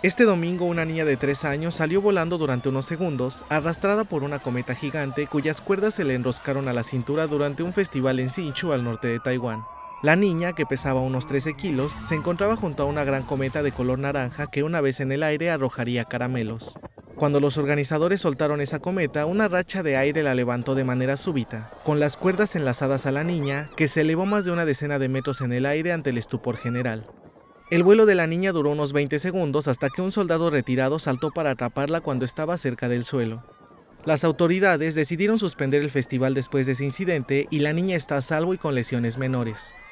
Este domingo una niña de 3 años salió volando durante unos segundos, arrastrada por una cometa gigante cuyas cuerdas se le enroscaron a la cintura durante un festival en Hsinchu, al norte de Taiwán. La niña, que pesaba unos 13 kilos, se encontraba junto a una gran cometa de color naranja que una vez en el aire arrojaría caramelos. Cuando los organizadores soltaron esa cometa, una racha de aire la levantó de manera súbita, con las cuerdas enlazadas a la niña, que se elevó más de una decena de metros en el aire ante el estupor general. El vuelo de la niña duró unos 20 segundos hasta que un soldado retirado saltó para atraparla cuando estaba cerca del suelo. Las autoridades decidieron suspender el festival después de ese incidente y la niña está a salvo y con lesiones menores.